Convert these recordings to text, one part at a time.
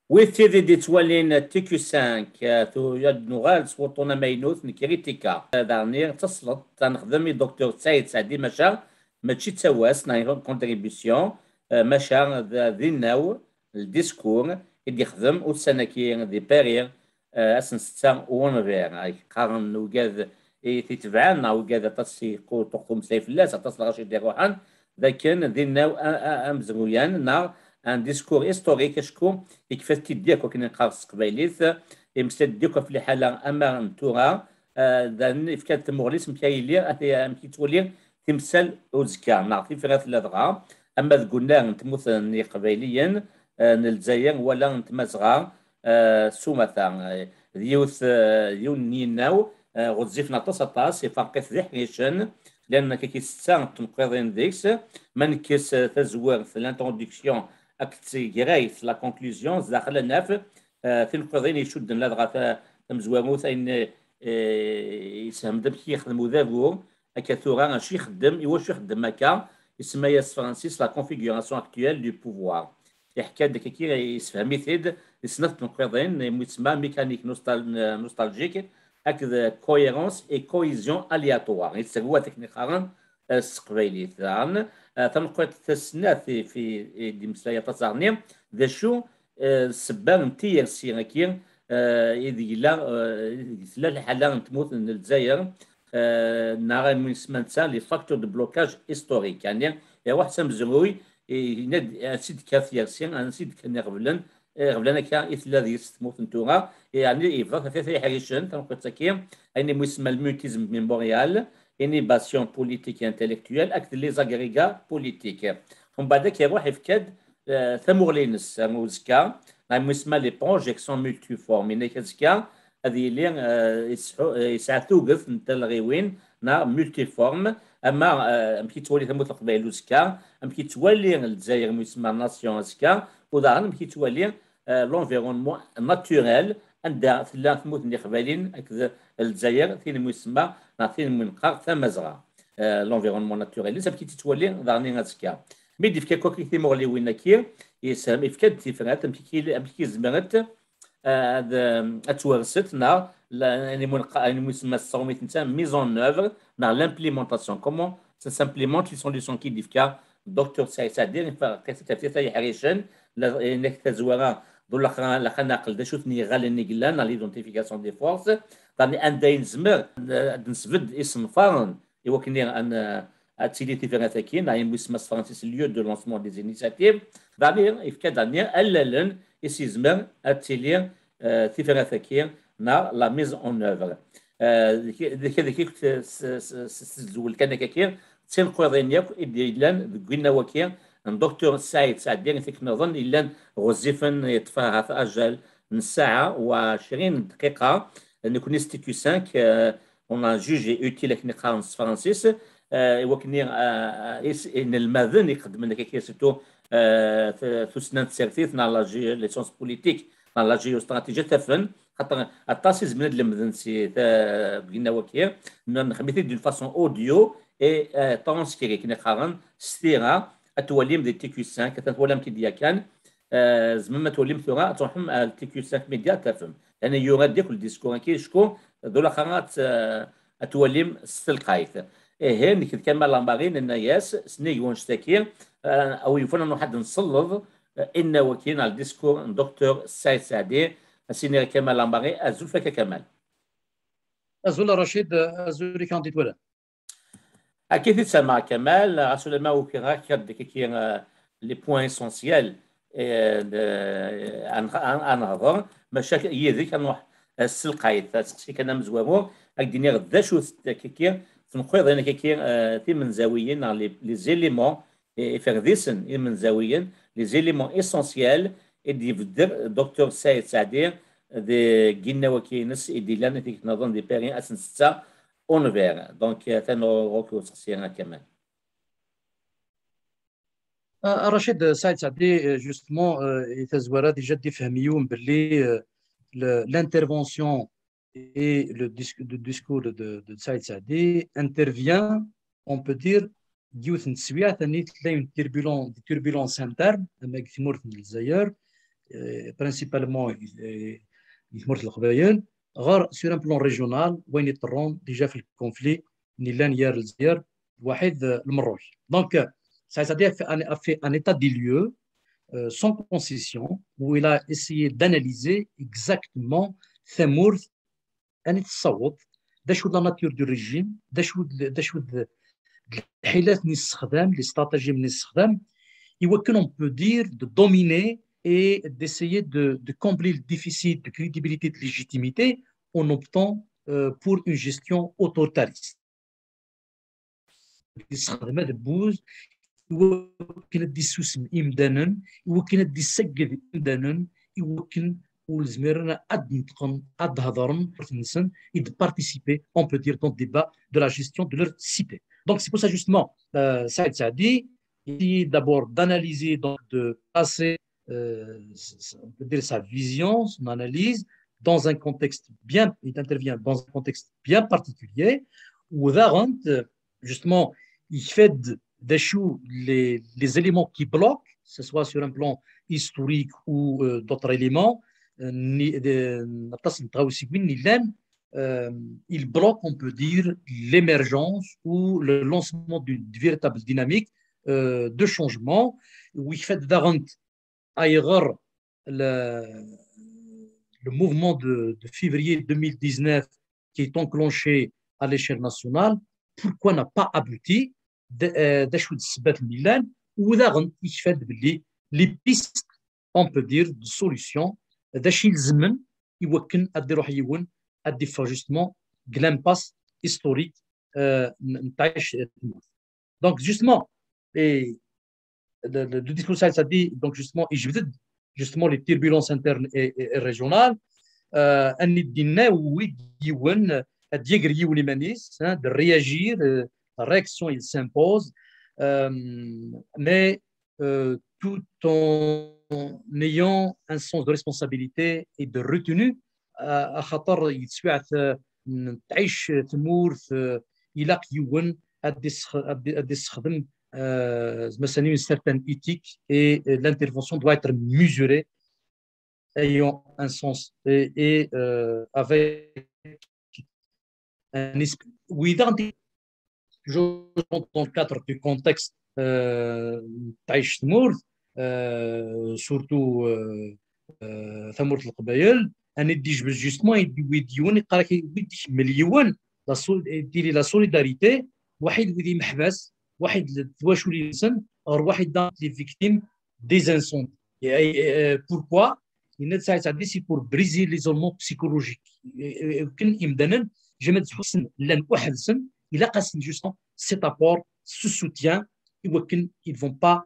ويثيري دي توالين تيكو 5 تو يد نغال سوطونا ماينوث نكريتيكا دارنير تصلت تنخدمي دكتور سعيد سعدي مشا ماشي تسواس نايرون كونتريبيسيون مشا ذي الناو الديسكور اللي يخدم والسنكي دي بارير اسن ستا ونفير اي قارن وكاذ تتبعنا وكاذ تصي قو تقوم سيف الله تصل غاشي دير روحان لكن ذي الناو امزغويان نا ان ديسكور هيستوريك شكون كيفاش تيديك وكنا نقارص قبايليت يمسد ديك في الحاله اما نتورا دان في كانت مغليس مكايلي مكي تولي تمثال وزكا نعطي في غاث الادغا اما قلنا نتموت قبايليا الجزائر ولا نتمازغا سومثا ديوث يونيناو غزيفنا طاس فاقف ذي حريشن لان كي ستة تنقضين ديكس من كيس تزوير في الانترودكسيون اكتي جرايس لا كونكلوزيون داخل الناف تنقضين يشد لدغا تمزوامو ثاين يسهم دم كي يخدمو ذابور اكاثورا شي يخدم واش يخدم هكا يسمى ياس فرانسيس لا كونفيغوراسيون اكتويل دو بوفوار يحكي هذاك كي يسفهم يثيد يسنف تنقضين يسمى ميكانيك نوستالجيك هكذا كويرونس اي كويزيون الياتوار يتسوى تكنيك خارن السقبيلي ثان تنقيت تسنات في دي مسلايا تصارني ذا شو سبان تير سيركير إذا لا الحالة تموت من الجزائر نرى من سمنتها لي فاكتور دو بلوكاج هيستوريك يعني واحد سمزروي يناد سيد كافير سين انا سيد كان غبلن غبلنا كا إثلا ذي تموت نتورا يعني يفضل في حريشن تنقيت تكير أني مسمى الموتيزم من بوريال يعني باسيون بوليتيك انتلكتويل اكثر لي زاغريغا بوليتيك ومن بعد كيروح يفكد ثمورلينس موزكا مسمى لي بروجيكسيون مولتي فورم يعني كازكا هذه اللي يساعدوك نتا الغيوين نا مولتي فورم اما مكي تولي تموت القبائل وزكا مكي تولي الجزائر مسمى ناسيون زكا ودا مكي تولي لونفيرونمون ناتوريل عندها ثلاث تموت اللي قبائلين هكذا الجزائر ثين مسمى نعطين من قار ثمزرع لونفيرونمون ناتوريل لسا كي تتولي ضعني غازكا ميدي فكا كوكي ثيمور لي وين كير يسام يفكد تيفرات امكي زمرت اتورست نا يعني مسمى الصوميت نتا ميزون اوفر نا لامبليمونطاسيون كومون سامبليمونت لي سوليسيون كي ديفكا دكتور سعيد سعدي قصه تفسير حريشن انك تزورا دول لا خناقل دا شوفني غال نيغلان ليدونتيفيكاسيون دي فورس طاني ان داين زمر نسفد اسم فارن يوكني ان اتسيلي تيفيراتاكين اي مسمى فرانسيس ليو دو لونسمون دي زينيسياتيف دانير يفكا دانير الالن يسيزمر اتسيلي تيفيراتاكين نا لا ميز اون اوفر كذا كي كنت سزول كان كاكير تسين قوضين ياك إديلان قلنا وكير دكتور سعيد سعدين فيك نظن إلا غزيفن يتفاها في أجل من ساعة وعشرين دقيقة نكون انستيتيو 5 on a jugé utile كني خالص فرانسيس وكني إن الماذن يقدم لك كي سيتو في سنة سيرتيث نا لاجي لي سونس بوليتيك نا لا جيوستراتيجية تفن خاطر التاسيس من المذن سي بقينا وكير نخميتي دون فاسون اوديو اي ترانسكري كني خارن ستيرا اتوليم دي تي كيو 5 كتولم كي ديا كان زعما توليم ثورا تروحهم التي كيو 5 ميديا تفهم يعني يورا ديك الديسكور كي شكون دولا خرات اتوليم السلقايث ايه نكد كما لامبارين الناس سنيك ونشتكي او يفون انه حد نصلظ ان وكيل على الديسكور دكتور سعيد سعدي سيني كمال لامباري ازولفك كمال ازول رشيد ازولي كانديد ولا اكيد تسمع كمال رسول ما وكيرا كد كي لي بوين اسونسيال ان هضر مشاكل يذيك نروح السلقايت سي كان مزوامو اكديني غدا شو كي تنقيض انا كي في من زاويين لي زيليمون فرديسن من زاويين لي زيليمون اسونسيال اللي يبدر دكتور سعيد سعدي دي جينا وكينس اللي لان تيك نظن دي بيرين اسن 6 اونفير دونك تنو روكو سينا كمان رشيد سعيد سعدي جوستمون يتزورا ديجا ديفهميون باللي l'intervention et le discours de Saïd Saadi intervient, on peut dire, une turbulence interne, avec Timur Nilzayer, principalement يثمر القبائل غير sur un plan régional وين يضطرون déjà في الكونفلي نيلان يار الزير واحد المروج donc c'est-à-dire a fait un état des lieux sans concession où il a essayé d'analyser exactement ثمور أن يتصوت داش لا ناتور دو ريجيم داش الحيلات اللي نستخدم لي استراتيجي من نستخدم يمكن on peut dire de dominer et d'essayer de combler le déficit de crédibilité de légitimité en optant pour une gestion autoritariste. يستخدم هذا البوز يمكن يسوسم إمدانا يمكن يسجل إمدانا يمكن والزميرنا أد نتقن أد هضرن نسن de participer on peut dire dans le débat de la gestion de leur cité. Donc c'est pour ça justement Saïd Saadi il d'abord d'analyser donc de passer on peut dire sa vision son analyse dans un contexte bien il intervient dans un contexte bien particulier où Darant justement il fait d'achou les éléments qui bloquent que ce soit sur un plan historique ou d'autres éléments il bloque, on peut dire, l'émergence ou le lancement d'une véritable dynamique de changement où il fait d'Arant ailleurs le mouvement de février 2019 qui est enclenché à l'échelle nationale, pourquoi n'a pas abouti d'Achoud Sbat Milan ou d'Arant il fait les pistes, on peut dire, de solutions داش يلزمن يمكن ادي روح يون ادي فاجستمون كلامباس هيستوريك نتاعش دونك جوستمون اي le discours ça dit donc justement يجبد justement les turbulences internes et régionales ان يدينا ويون اديغري يولي مانيس de réagir la réaction il s'impose mais tout en ayant un sens de responsabilité et de retenue خاطر يتسوع تعيش تمور الى يون ادي تستخدم مثلا une certaine éthique et l'intervention doit être mesurée ayant un sens et avec un esprit toujours dans le cadre du contexte تعيش تمور surtout ثمورة القبائل أنا ديج جوستمون يديون يقرا كيدي مليون ديري لا سوليداريتي واحد ودي محبس واحد تواشو لي سن غير واحد دان لي فيكتيم دي زانسون بوركوا إن ساعات عندي سي بور بريزي ليزولمون بسيكولوجيك يمكن إمدانا جمع تحسن لان واحد سن إلا قاسم جوستون سيت ابور سو سوتيان يمكن ils vont pas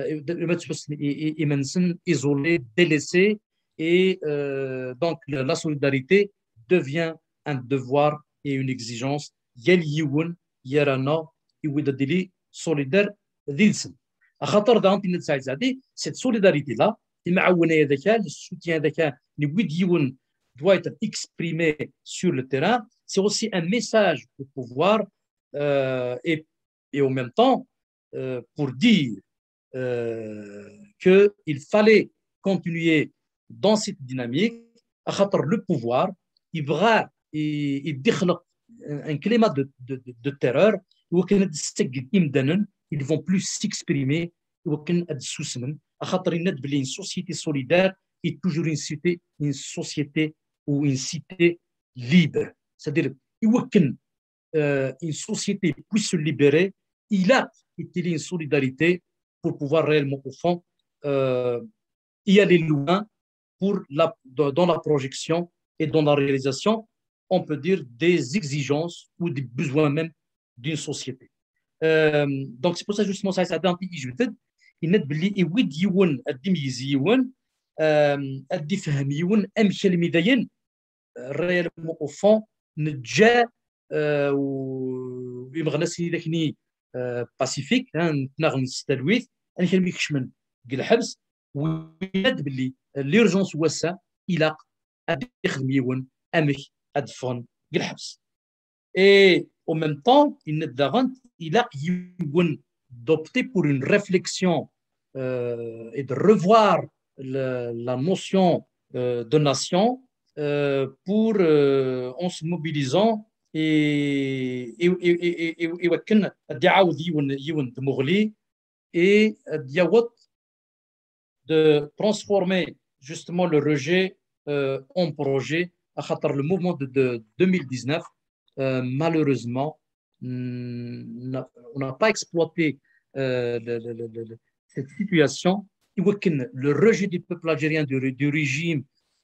isolé, délaissé et donc la solidarité devient un devoir et une exigence يليون يرانا يوددلي solidaire ديلسن خاطر دانتي نتساعد زادي cette solidarité là المعاونه هذاك السوتيان هذاك نبغي يون doit être exprimé sur le terrain c'est aussi un message au pouvoir et en même temps pour dire qu'il fallait continuer dans cette dynamique le pouvoir il déclenche un climat de terreur ils ne vont plus s'exprimer une société solidaire est toujours une société ou une cité libre c'est-à-dire une société puisse se libérer il a été une solidarité pour pouvoir réellement, au fond, y aller loin dans la projection et dans la réalisation, on peut dire, des exigences ou des besoins même d'une société. Donc, c'est pour ça, justement, ça a été il n'est pas lié ou diون الدميزيون الدفهميون أمشي الميدين réellement, au fond, نتجا ويمغنسي لكني باسيفيك نتناغ نستلويث انا كنمي كشمن قال الحبس ويد باللي ليرجونس واسع الى يخدم يون امك ادفون قال الحبس اي او ميم طون il il a يون d'opter pour une réflexion et de revoir la notion de nation en se mobilisant يوكن يعاود يون دموغلي et de transformer justement le rejet en projet. À le mouvement de 2019, malheureusement, on n'a pas exploité cette situation. Le rejet du peuple algérien, du régime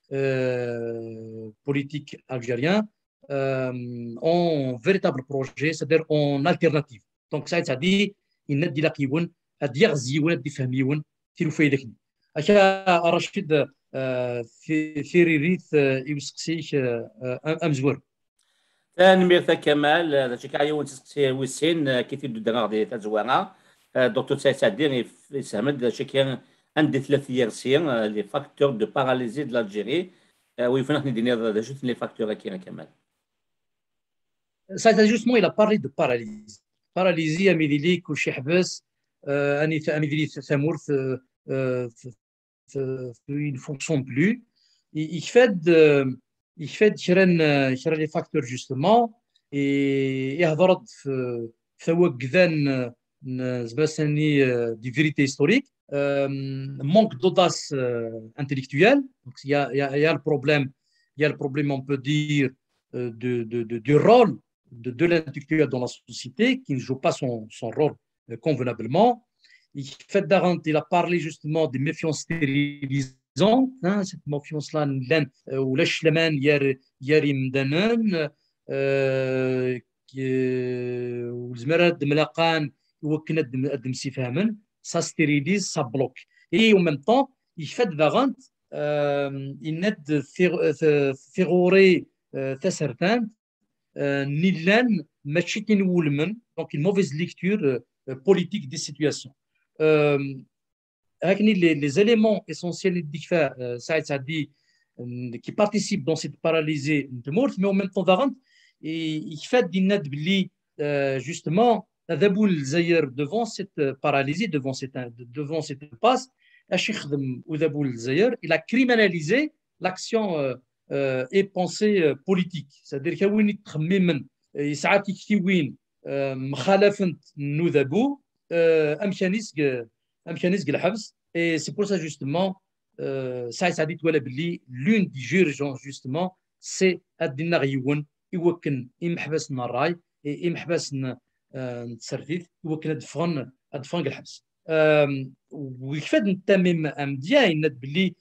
politique algérien, en véritable projet, c'est-à-dire en alternative. Donc, ça dit, il n'a dit la kiwoun, a dire ziwoun, a dit fahmiwoun, tirou faydekni. Acha Rachid, في ريريث يوسقسيك أمزور. نمير كمال هادشي كاع ويسين كيتي الدرا ديال تزوانا دكتور سعيد سعدي يسهم شي كان عندي 3 يرسي لي فاكتور دو باراليزي دو l'Algérie ويفنا ندير جوست لي فاكتور كاين كمال. Ça, justement, il a parlé de paralysie. Paralysie, Amidili, Kouchi Habes, Amidili Samourth, il ne fonctionne plus. Il fait les facteurs justement et يهضر في وقذان زباسني دي vérité historique, manque d'audace intellectuelle. Donc il y a le problème, on peut dire, du rôle de l'intellectuel dans la société qui ne joue pas son rôle convenablement. Il a parlé justement des méfiances stérilisantes, cette méfiance-là, ou l'achleman yari mdanan, ou l'zmerad de mlaqan, ou knet de msifamen, ça stérilise, ça bloque. Et en même temps, il fait de varant, il n'est de ferrorer certains, nilan, machitin woulmen, donc une mauvaise lecture politique des situations. Les éléments essentiels Saïd Saadi qui participent dans cette paralysée de mort, mais en même temps, il fait justement devant cette paralysie, devant cette impasse, il a criminalisé l'action et pensée politique. C'est-à-dire qu'il y a مخالفة النذبو أمكانيس الحبس. Et c'est pour ça justement Saïd Saadi تولا باللي l'une des urgences justement c'est أدينا غيون يوكن إمحبسنا الراي إمحبسنا نتسرفيف يوكن أدفغن الحبس ويفاد نتمم أمديا إند باللي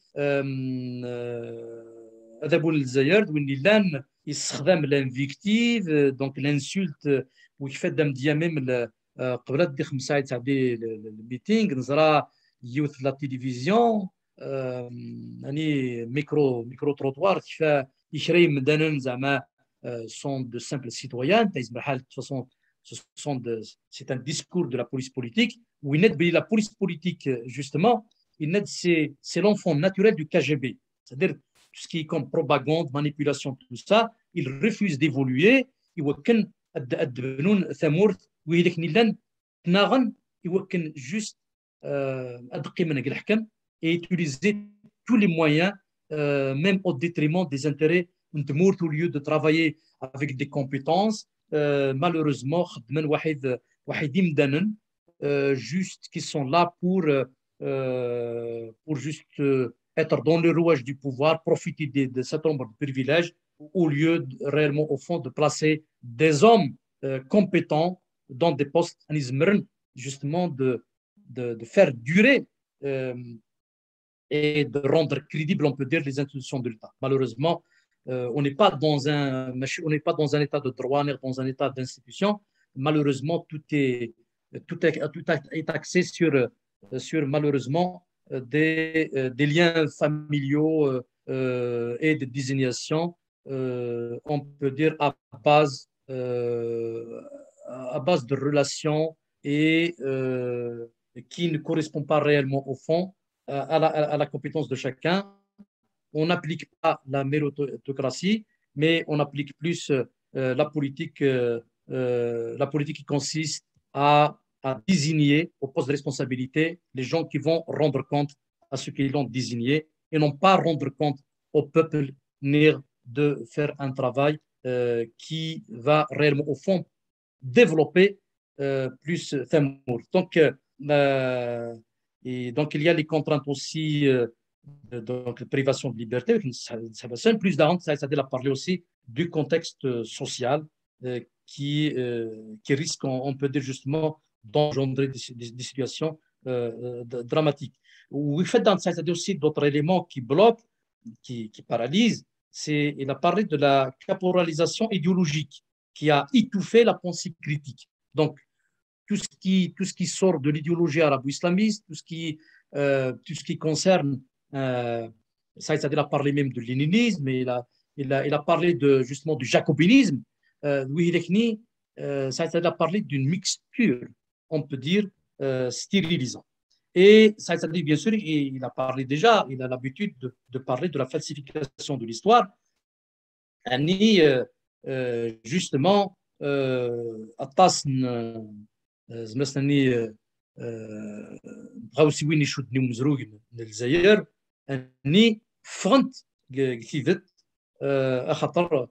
أذابون الجزائر وين لان يستخدم الانفيكتيف دونك الانسولت ويفاد دامديا ميم قبل دي 5 ساعات تاع الميتينغ نزرا يوث لا تيليفزيون يعني ميكرو تروطوار كيف يشري مدانا زعما سون دو سامبل سيتويان تايز بحال فاصون c'est un discours de la police politique où il net la police politique justement il net c'est l'enfant naturel du KGB, c'est-à-dire tout ce qui est comme propagande, manipulation, tout ça, il refuse d'évoluer. Il وكن الدبنون ثمورث ويدك نيلان ناغن يوكن juste أدقي من الحكم et utiliser tous les moyens même au détriment des intérêts de Mourth au lieu de travailler avec des compétences. Malheureusement خدمن واحد مدنن juste qui sont là pour juste être dans le rouage du pouvoir, profiter de cet nombre de privilèges, au lieu réellement, au fond, de placer des hommes compétents dans des postes, justement, de faire durer et de rendre crédibles, on peut dire, les institutions de l'État. Malheureusement, on n'est pas dans un état de droit, on est dans un état d'institution. Malheureusement, tout est axé sur malheureusement, des liens familiaux et de désignation, on peut dire à base de relations et qui ne correspondent pas réellement au fond à la compétence de chacun. On n'applique pas la méritocratie, mais on applique plus la politique qui consiste à désigner au poste de responsabilité les gens qui vont rendre compte à ceux qui l'ont désigné et non pas rendre compte au peuple de faire un travail qui va réellement, au fond, développer plus Thamour. Donc, il y a les contraintes aussi donc, privation de liberté. Ça va plus d'avant, c'est-à-dire parler aussi du contexte social qui risque, on peut dire justement, d'engendrer des situations dramatiques. Oui, c'est-à-dire aussi d'autres éléments qui bloquent, qui paralysent. Il a parlé de la caporalisation idéologique qui a étouffé la pensée critique. Donc, tout ce qui sort de l'idéologie arabo-islamiste, tout ce qui concerne, c'est-à-dire il a parlé même de léninisme, il a parlé justement du jacobinisme, c'est-à-dire il a parlé d'une mixture, on peut dire, stérilisante. Et c'est-à-dire, bien sûr, il a parlé déjà, il a l'habitude de parler de la falsification de l'histoire. Justement, مثلا بغاو وين يشدني مزروق من الجزائر اني فغنت كيفت خاطر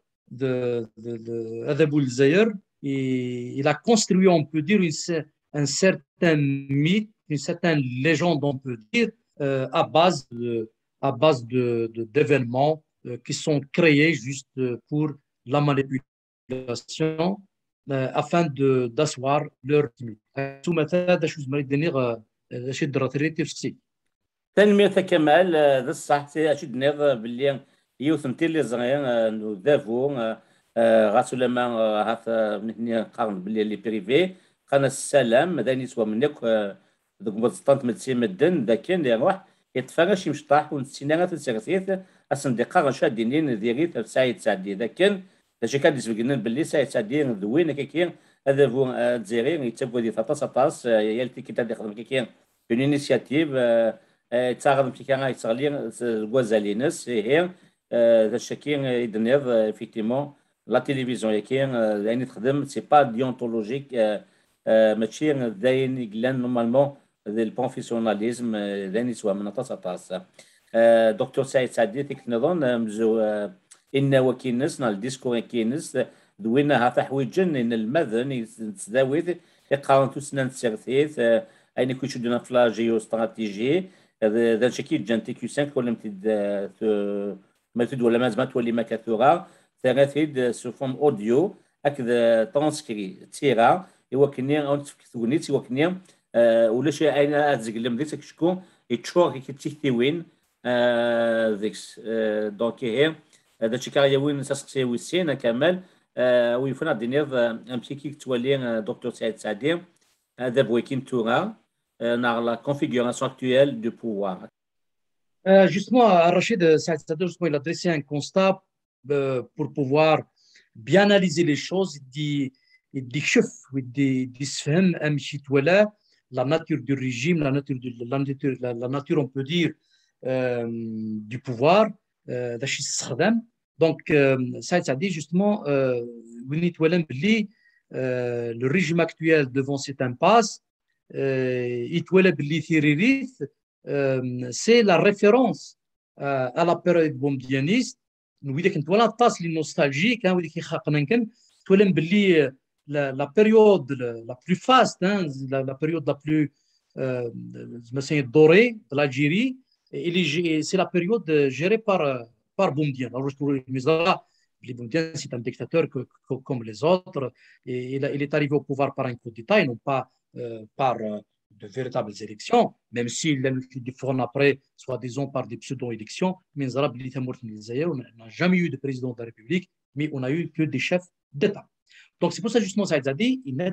هذا بو الجزائر il a construit, on peut dire, un certain mythe, une certaine légende, on peut dire, à base d'événements qui sont créés juste pour la manipulation afin d'asseoir leur limite. ثم هذا شو زمري دنيغ شي دراتريتي في تنمية كمال ذا الصح أشد نيض باللي يوثنتي اللي زغيان ذافو غاسو لما هاث من هنا قارن باللي اللي بريفي قانا السلام ذاني سوا منك ذوك مزطانت مدسي مدن ذا كان يروح يتفرج شي مشطاح ونسينا غا تسيغسيث أصندقاء غنشادينين ذيغيث في سعيد سعدي ذا كان شي كان يسبقنا باللي سعيد سعدي ذوين كيكين هذا فو تزيري يتبقى دي ثطاس يالتي كتاب يخدم كيكين une initiative تاخذ كيكا يتغلي الغوازالينس هي ذا الشكين يدنيض effectivement لا تيليفزيون يكين يعني تخدم سي با ديونتولوجيك ماشي داين يقلان نورمالمون البروفيسيوناليزم داين سوا من طاس دكتور سعيد سعدي تيك نظن مزو إن وكينس نال ديسكو كينس دوينا ها تحويجن إن المذن يتداويث يقارن توسنان تسيرثيث أين كيشدنا في لا جيو استراتيجي ذا شكيل جانتي كيو 5 ولا متد ولا مازال تولي ما كثورة ثلاثيد سو فورم اوديو هكذا ترانسكري تيرا يوكني اون تفكتونيت يوكني ولا شي اين اتزقلم ديك شكون يتشور كي تيتيوين ذيكس دونك هي هذا شي كاريا وين ساسقسي ويسين كمال ويفنا دينير ام بيكي تولي دكتور سعيد سعدي هذا بويكين تورا dans la configuration actuelle du pouvoir. Justement, Rachid, il a dressé un constat pour pouvoir bien analyser les choses. Il dit chef, la nature du régime, la nature, on peut dire, du pouvoir. Donc, ça dit justement, le régime actuel devant cette impasse, c'est la référence à la période bombianiste. Nostalgique, la période la plus faste, la période la plus dorée de l'Algérie, c'est la période gérée par Boumedienne. Boumedienne, c'est un dictateur comme les autres. Et il est arrivé au pouvoir par un coup d'État et non pas par de véritables élections, même s'il l'a défendu après, soi-disant par des pseudo-élections. Mais on n'a jamais eu de président de la République, mais on a eu que des chefs d'État. Donc c'est pour ça justement Saïd Zadi, il n'a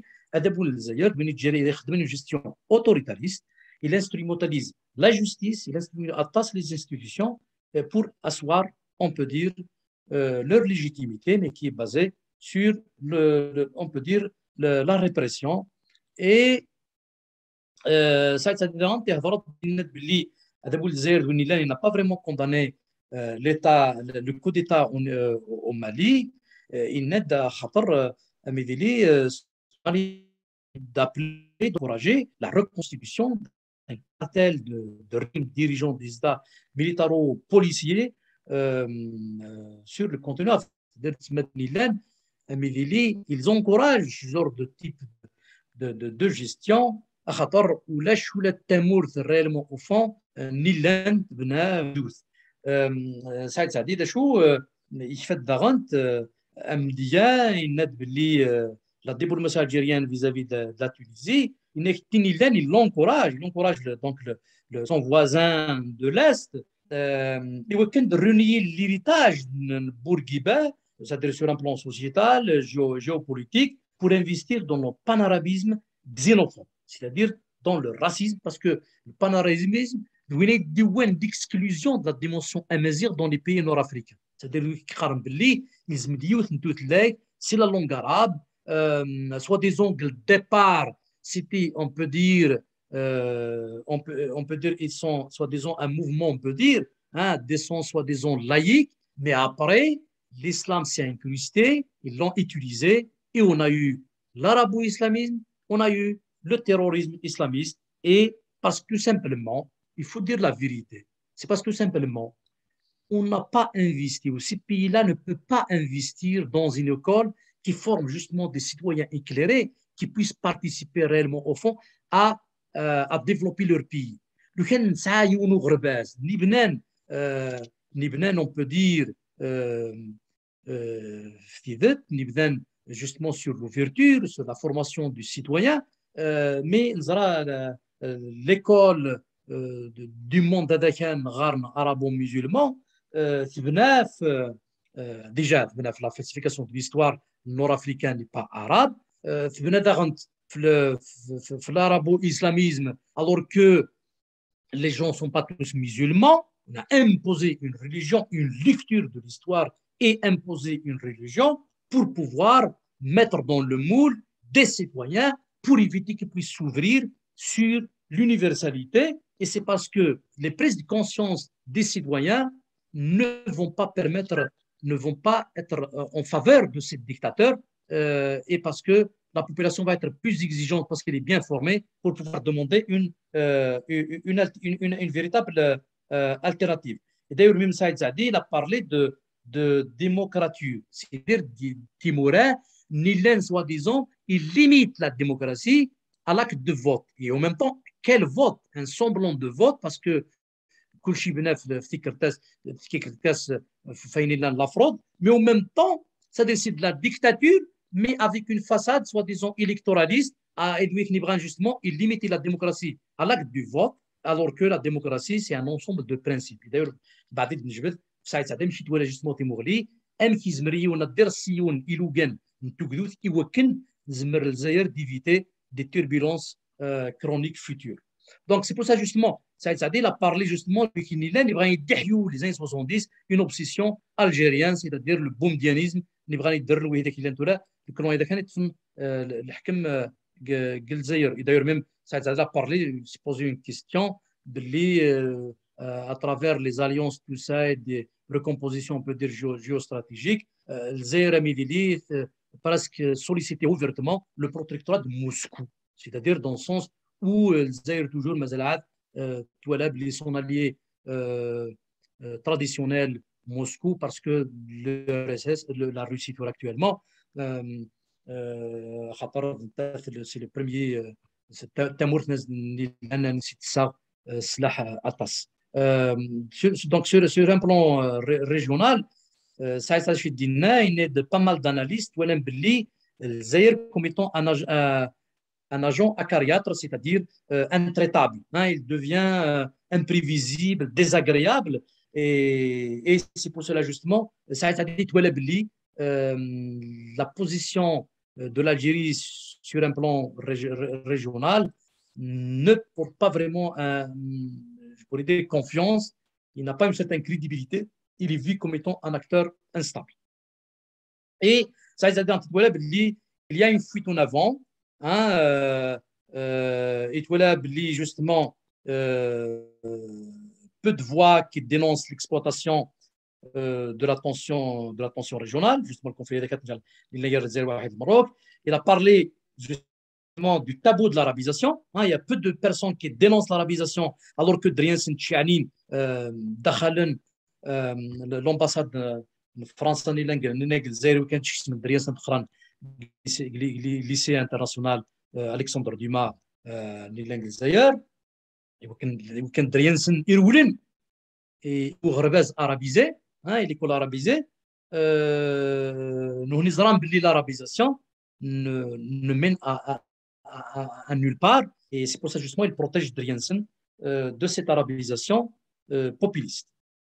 une gestion autoritariste, il instrumentalise la justice, il instrumentalise les institutions pour asseoir, on peut dire, leur légitimité, mais qui est basée sur, on peut dire, la répression. Et Saïd il n'a pas vraiment condamné le coup d'État au Mali. Il n'a d'appeler, d'encourager la reconstitution un cartel de dirigeants des États militaro-policiers sur le continent africain. Ils encouragent ce genre de type de gestion. ولاش ولا التمور réellement au fond نيلان بنا دوث سعيد سعدي شو يفد دغنت امديا يناد باللي لا diplomatie algérienne vis-à-vis de la Tunisie il l'encourage donc son voisin de l'Est il كان renier l'héritage de Bourguiba c'est-à-dire sur un plan sociétal géopolitique pour investir dans le panarabisme xénophobe, c'est-à-dire dans le racisme, parce que le panarabisme est une d'exclusion de la dimension amazigh dans les pays nord-africains. C'est-à-dire c'est la langue arabe, soi-disant le départ, c'était, on peut dire, ils sont soi-disant un mouvement, on peut dire, des sons soi-disant laïques, mais après, l'islam s'est incrusté, ils l'ont utilisé, et on a eu l'arabo-islamisme, on a eu le terrorisme islamiste, et parce que tout simplement, il faut dire la vérité, c'est parce que tout simplement, on n'a pas investi, ou ces pays-là ne peuvent pas investir dans une école qui forme justement des citoyens éclairés qui puissent participer réellement au fond à développer leur pays. Nibnan, on peut dire, justement sur l'ouverture, sur la formation du citoyen, mais l'école du monde arabo-musulman, déjà la falsification de l'histoire nord-africaine n'est pas arabe, l'arabo-islamisme, alors que les gens ne sont pas tous musulmans, on a imposé une religion, une lecture de l'histoire et imposé une religion pour pouvoir mettre dans le moule des citoyens pour éviter qu'ils puissent s'ouvrir sur l'universalité. Et c'est parce que les prises de conscience des citoyens ne vont pas être en faveur de ces dictateurs et parce que la population va être plus exigeante parce qu'elle est bien formée pour pouvoir demander une véritable alternative. Et d'ailleurs, même Saïd Zadi, il a parlé de démocrature, c'est-à-dire Timourin, Nilen, soi-disant, il limite la démocratie à l'acte de vote. Et en même temps, quel vote? Un semblant de vote, parce que كل شيء بناف في كاس فاينين la fraude, mais en même temps, ça décide de la dictature, mais avec une façade soi-disant électoraliste, à Edouard Nibran justement, il limite la démocratie à l'acte du vote, alors que la démocratie, c'est un ensemble de principes. D'ailleurs, بعد نجبد ساعة ساعة مشيت ولا justement تيمورلي ام كيزمريون الدرسيون إلوغان نتوكدوث إوكن زمر الجزائر d'éviter des turbulences chroniques futures. Donc, c'est pour ça, justement, Saïd Saadi a parlé justement de Kinilen, les années 70, une obsession algérienne, c'est-à-dire le boumdianisme, et d'ailleurs, même Saïd Saadi a parlé, s'est posé une question, à travers les alliances, tout ça, et des recompositions, on peut dire, géostratégiques, le Zaïre Amidili presque sollicité ouvertement le protectorat de Moscou, c'est-à-dire dans le sens où le Zaïre toujours, Mazalat, son allié traditionnel Moscou, parce que l'URSS, la Russie actuellement, c'est le premier, donc sur un plan régional, ça s'agit de pas mal d'analystes, le Zaïre comme étant un agent acariâtre, c'est-à-dire intraitable. Il devient imprévisible, désagréable. Et c'est pour cela, justement, la position de l'Algérie sur un plan régional ne porte pas vraiment, je pourrais dire, confiance. Il n'a pas une certaine crédibilité. Il est vu comme étant un acteur instable. Et ça, il y a une fuite en avant. Et voilà, justement, peu de voix qui dénoncent l'exploitation de la tension régionale, justement le conflit avec le Maroc. Il a parlé du tabou de l'arabisation. Hein, il y a peu de personnes qui dénoncent l'arabisation, alors que Drian Sintchianin, l'ambassade France lycée international Alexandre Dumas للانجليزير وكان دريانسن يرولن وغرباز arabisé hein l'école arabisée nous نزران باللي l'arabisation ne mène à nulle part et c'est pour ça justement il protège Driansen de cette arabisation populiste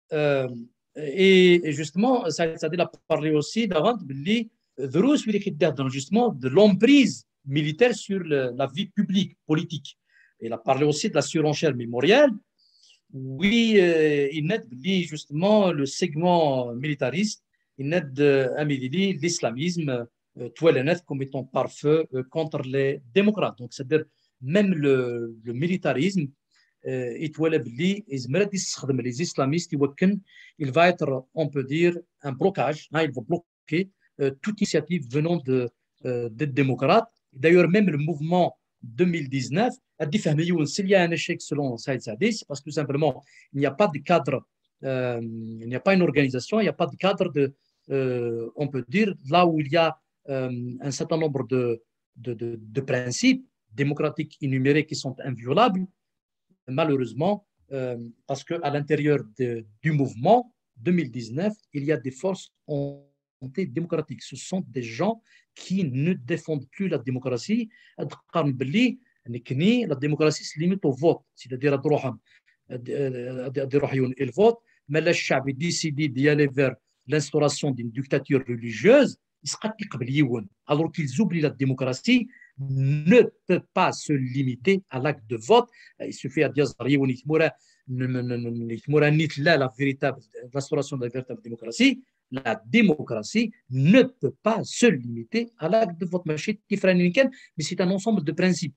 et justement ça a parlé aussi d'avant justement de l'emprise militaire sur la vie publique, politique. Il a parlé aussi de la surenchère mémorielle. Oui, il aide justement le segment militariste, il aide l'islamisme, comme étant pare-feu contre les démocrates. Donc, c'est-à-dire même le militarisme, les islamistes, il va être, on peut dire, un blocage. Hein, il va bloquer toute initiative venant des démocrates. D'ailleurs, même le mouvement 2019 a dit s'il y a un échec selon Saïd Saadi, c'est parce que tout simplement, il n'y a pas de cadre, il n'y a pas une organisation, il n'y a pas de cadre on peut dire, là où il y a un certain nombre de principes démocratiques énumérés qui sont inviolables, malheureusement, parce qu'à l'intérieur du mouvement 2019, il y a des forces démocratiques. Ce sont des gens qui ne défendent plus la démocratie. La démocratie se limite au vote, c'est-à-dire à le vote, mais le chab décide d'y aller vers l'instauration d'une dictature religieuse, alors qu'ils oublient la démocratie ne peut pas se limiter à l'acte de vote. Il suffit à dire la véritable l'instauration de la véritable démocratie. La démocratie ne peut pas se limiter à l'acte de vote, mais c'est un ensemble de principes.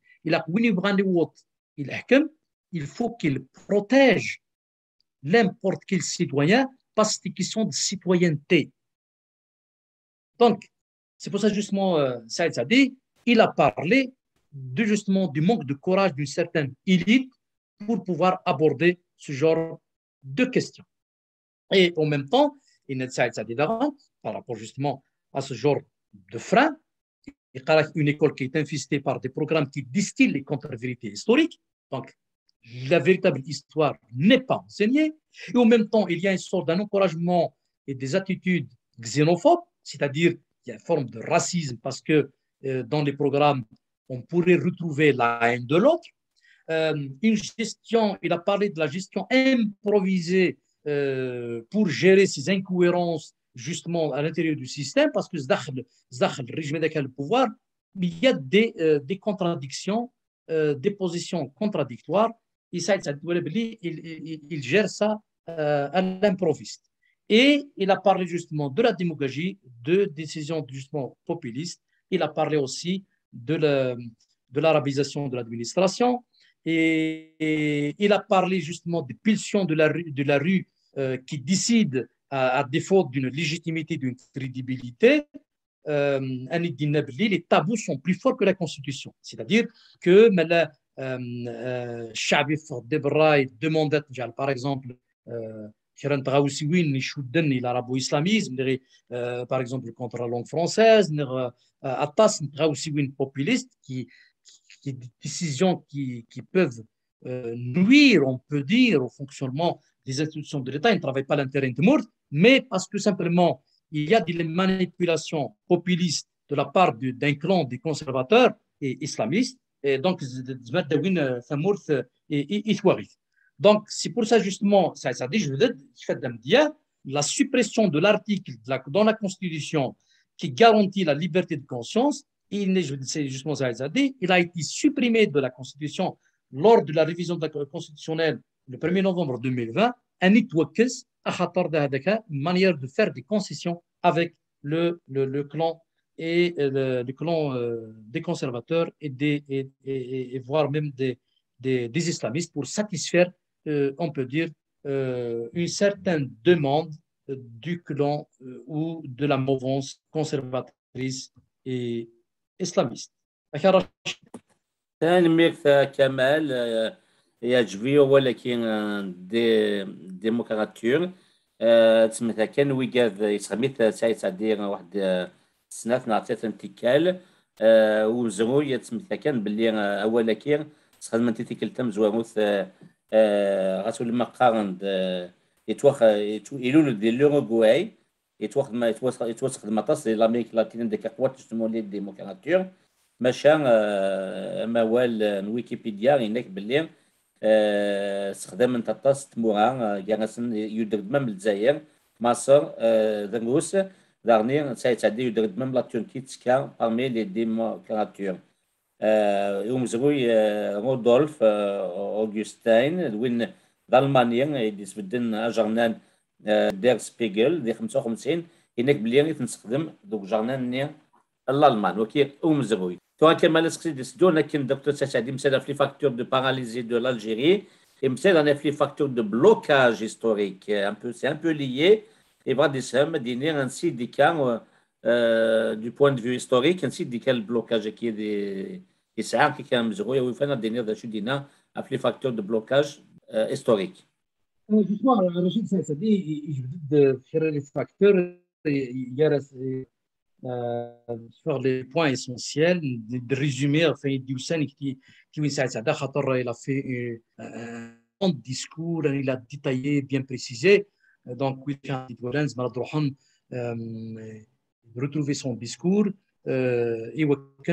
Il faut qu'il protège n'importe quel citoyen parce qu'ils sont de citoyenneté. Donc, c'est pour ça justement, Saïd Saadi, il a parlé justement du manque de courage d'une certaine élite pour pouvoir aborder ce genre de questions. Et en même temps, il y a par rapport justement à ce genre de frein, il y a une école qui est infestée par des programmes qui distillent les contre-vérités historiques. Donc, la véritable histoire n'est pas enseignée. Et en même temps, il y a une sorte d'un encouragement et des attitudes xénophobes, c'est-à-dire qu'il y a une forme de racisme parce que dans les programmes, on pourrait retrouver la haine de l'autre. Une gestion, il a parlé de la gestion improvisée pour gérer ces incohérences justement à l'intérieur du système parce que le régime le pouvoir, il y a des contradictions, des positions contradictoires et ça, il gère ça à l'improviste. Et il a parlé justement de la démagogie, de décisions justement populistes. Il a parlé aussi de l'arabisation de l'administration. Et il a parlé justement des pulsions de la rue qui décident, à défaut d'une légitimité, d'une crédibilité. Les tabous sont plus forts que la Constitution. C'est-à-dire que Chabi Fordebra demandait, par exemple, l'arabo-islamisme, par exemple, contre la langue française, Atas, populiste, qui des décisions qui peuvent nuire, on peut dire, au fonctionnement des institutions de l'État. Ils ne travaillent pas l'intérêt de mort, mais parce que simplement, il y a des manipulations populistes de la part d'un clan des conservateurs et islamistes. Et donc, donc, c'est pour ça justement, ça dit, je veux dire, la suppression de l'article dans la Constitution qui garantit la liberté de conscience, c'est justement ça, il a été supprimé de la Constitution lors de la révision constitutionnelle le 1er novembre 2020, une manière de faire des concessions avec le clan et le clan des conservateurs et voire même des islamistes pour satisfaire, on peut dire, une certaine demande du clan ou de la mouvance conservatrice et islamiste. تنميك كمال يعجبني ولكن ديمقراطير تسميتها كان ويكاد يسميت سايت عدير واحد سنات نعطيت انتكال وزروي تسميتها كان باللي أولا كير تخدم انت تيكلتم زواروث غاسول ما قارن يتوخ يلول دي لوروغواي يتوخ ما يتوسخ المطاس لامريك اللاتينية ديك قوات تسمولي ديمقراطير ماشا موال ويكيبيديا هناك باللي استخدام من تطاس تمورا جانسن يدرد مم الجزائر مصر دروس دارني سايتعدي يدرد مم لا تركي تسكا بارمي لي ديموكراتور يوم زغوي رودولف أوغستين وين d'Allemagne يديس بدن أجرنان دير سبيغل دي 55 هناك بلي تنستخدم دوك جرنان الألمان وكي زغوي تو كمال سكسيدس دون لكن دكتور سعدي مثلا في فاكتور دو باراليزي دو l'Algérie et مثلا في فاكتور دو بلوكاج historique un peu c'est un peu lié et va ديني ainsi des cas du point de vue historique ainsi des cas le blocage qui est des يسعى كي كان مزغوية ويفانا دينير دا شو دينا في فاكتور دو بلوكاج historique. Justement, Rachid, ça dit, je veux faire les facteurs, il y a faire les points essentiels, de résumer, enfin, il a fait un long discours, il a détaillé, bien précisé. Donc, retrouver son discours et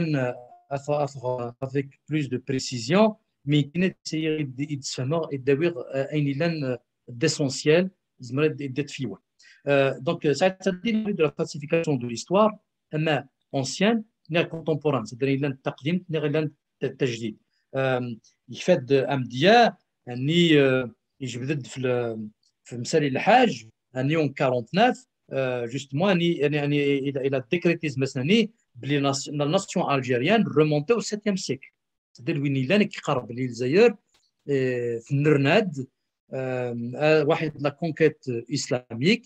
avec plus de précision, mais qui est essayé d'avoir un élan d'essentiel, d'être fioué. Donc, ça dit de la falsification de l'histoire, mais ancienne, ni contemporaine, c'est-à-dire l'un taqdim, ni l'un tajdid. Il fait d'Amdia, ni je veux dire, في مثال الحاج اني en 49 justement il a décrété مثلا بلي la nation algérienne remontait au 7e siècle. c'est-à-dire وين اللي كيقرب للجزائر في النرناد واحد لا كونكيت اسلاميك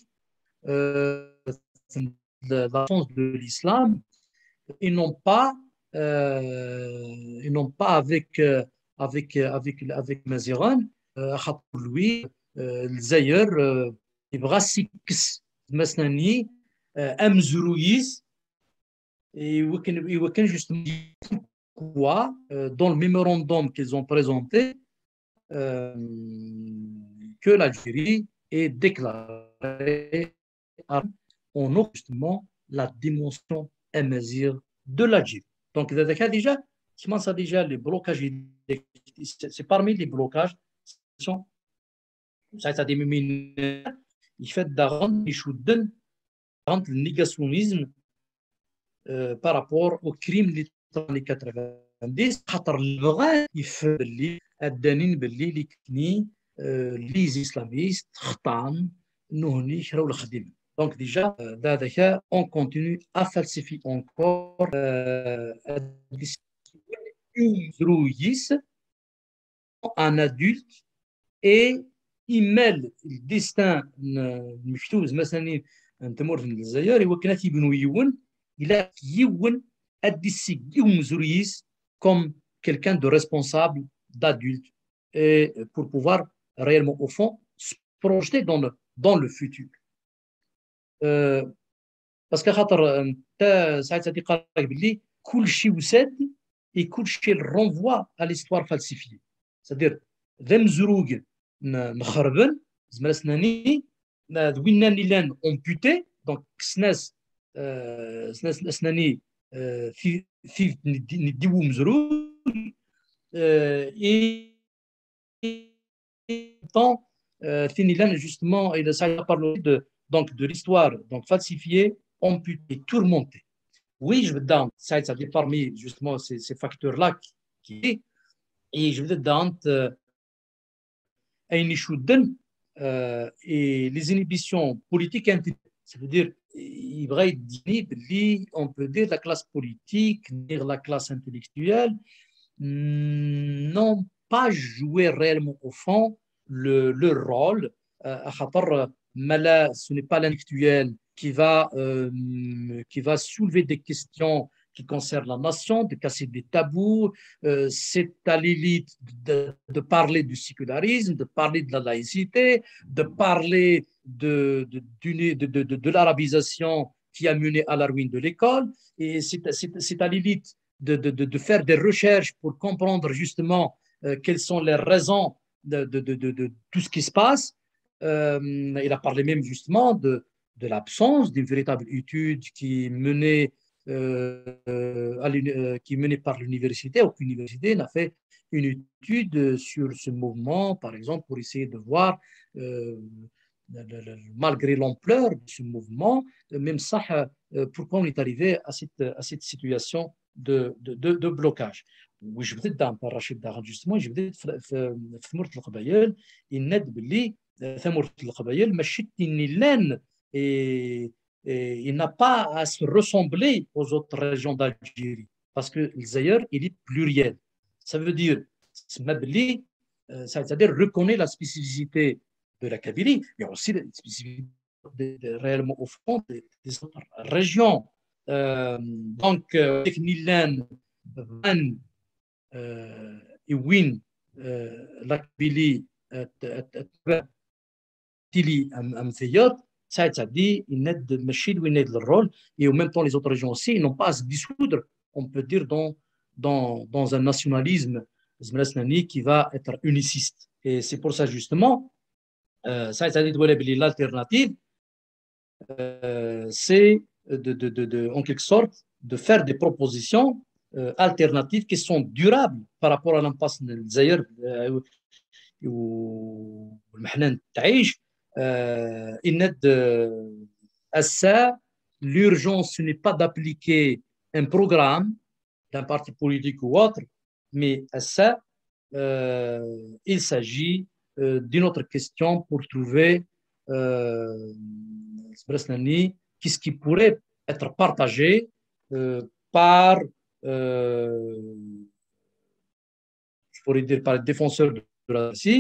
la défense de l'islam ils n'ont pas avec Maziran خاطر lui الجزائر يبغى سيكس مثلا امزرويز وكان justement quoi dans le mémorandum qu'ils ont présenté que l'Algérie est déclarée en offre justement la dimension amazigh de l'Algérie. Donc déjà comment ça déjà les blocages c'est parmi les blocages ça a des il fait d'arrendre le négationnisme par rapport au crime dans les 90 خاطر البغاء يفلي الدانين باللي اللي كني لي زيسلاميست خطان نهني شراو الخدمه دونك ديجا هذاك on continue à falsifier encore un adulte et il mêle le destin المكتوب مثلا تمر في الجزائر هو كان تيبنو يون الى يون اديسي مزوريس comme quelqu'un de responsable d'adulte et pour pouvoir réellement au fond se projeter dans le futur parce que خاطر انت ساعات تلقى باللي كل شيء وساد et كل شيء renvoie à l'histoire falsifiée c'est-à-dire ذا مزروق نخربن زعما سناني وين لان امبوتي دونك سناس اسناني في نديو مزروق اي temps Finilan justement il a parlé de l'histoire donc falsifiée, amputée, tourmentée. Oui, je veux dire, ça dit parmi justement ces facteurs-là et je veux dire et les inhibitions politiques ça veut dire on peut dire la classe politique, la classe intellectuelle n'ont pas joué réellement au fond leur rôle. Ce n'est pas l'intellectuel qui va soulever des questions qui concerne la nation, de casser des tabous. C'est à l'élite de parler du sécularisme, de parler de la laïcité, de parler de l'arabisation qui a mené à la ruine de l'école. Et c'est à l'élite de faire des recherches pour comprendre justement quelles sont les raisons de tout ce qui se passe. Il a parlé même justement de l'absence d'une véritable étude qui est menée par l'université. Aucune université n'a fait une étude sur ce mouvement, par exemple, pour essayer de voir, malgré l'ampleur de ce mouvement, même ça, pourquoi on est arrivé à cette situation de blocage. واش بدات دعم رشيد داغ جوستمون بدات في ثمره القبائل يناد باللي ثمره القبائل ماشي النيلان il n'a pas à se ressembler aux autres régions d'Algérie parce que le Zaïre il est pluriel. Ça veut dire c'est-à-dire reconnaît la spécificité de la Kabylie, mais aussi la spécificité réellement au fond des autres régions. Donc Nilan وين لاكبيلي تيلي امثيات ساعتها دي يناد ماشي وين يناد الرول et en même temps les autres régions aussi ils n'ont pas à se dissoudre on peut dire dans un nationalisme qui va être uniciste et c'est pour ça justement ساعتها دي تقول بلي l'alternative c'est en quelque sorte de faire des propositions alternatives qui sont durables par rapport à l'impasse الجزائر والمحنان تعيش إن l'urgence ce n'est pas d'appliquer un programme d'un parti politique ou autre mais il s'agit d'une autre question pour trouver qu'est-ce qui pourrait être partagé par je pourrais dire par les défenseurs de la Russie,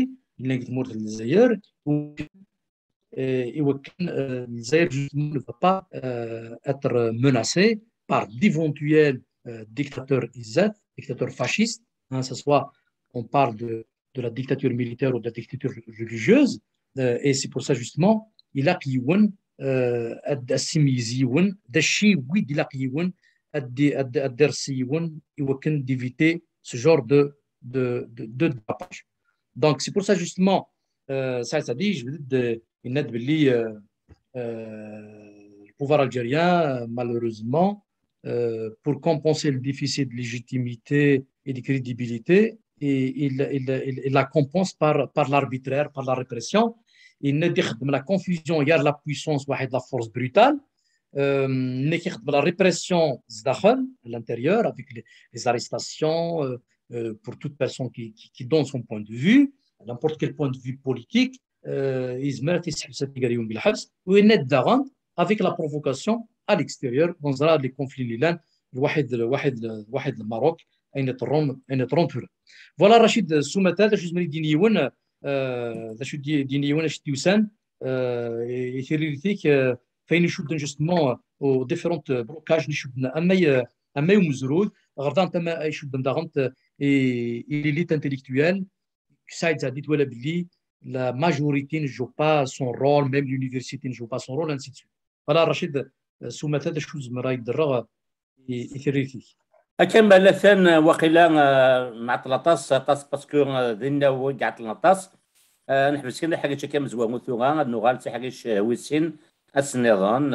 et le Zaïre ne va pas être menacé par d'éventuels dictateurs dictateurs fascistes, hein, ce soit on parle de la dictature militaire ou de la dictature religieuse, et c'est pour ça justement il a قيون السميزيون ده الشيء ويد لا قيون الدرسيون يمكن d'éviter ce genre de dérapage. Donc c'est pour ça justement ça dit je veux dire il aide le pouvoir algérien malheureusement pour compenser le déficit de légitimité et de crédibilité et il la compense par l'arbitraire, par la répression. Il ne dit la confusion il y a la puissance la force brutale la répression à l'intérieur avec les arrestations pour toute personne qui donne son point de vue, n'importe quel point de vue politique, avec la provocation à l'extérieur dans les conflits le Maroc voilà Rachid Soumata je me dis شو دينيون شو تيوسان يثيريتيك فين يشوفن جوستمون او ديفيرونت بروكاج نشوفن اما يمزرود غردان تما يشوفن داغنت اي ليليت انتيليكتويال سايد زاديت ولا بلي la majorité ne joue pas son rôle même l'université ne joue pas son rôle ainsi de suite voilà Rachid Soumata هذا شو زمرا يدرغ يثيريتيك أكمل لثان وقيلا مع طلاطاس باسكو دينا وقعت لنطاس نحبس كنا حاجة كم زوا مثوغا نغال حاجة ويسين السنظان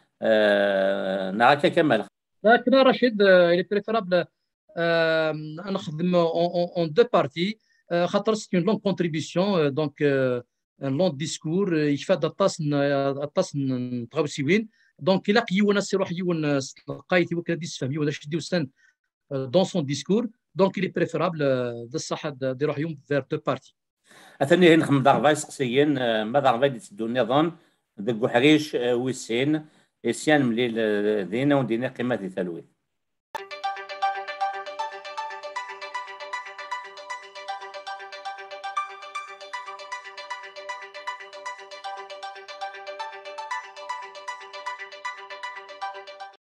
نعاك كمل لكن رشيد il est préférable نخدم en deux parties خاطر c'est une longue contribution donc un long discours يفاد الطاس نتغاوسيوين donc il a قيونا سيروح يون قايتي وكادي يسفهم ولا شدي وسن dans son discours donc il est préférable de الصحة دي روح يوم vers deux parties أثني نخدم ضربة سقسيين ما ضربة اللي تدو النظام ذو حريش ويسين إسيان ملي دينا ودينا قيمة ثلوي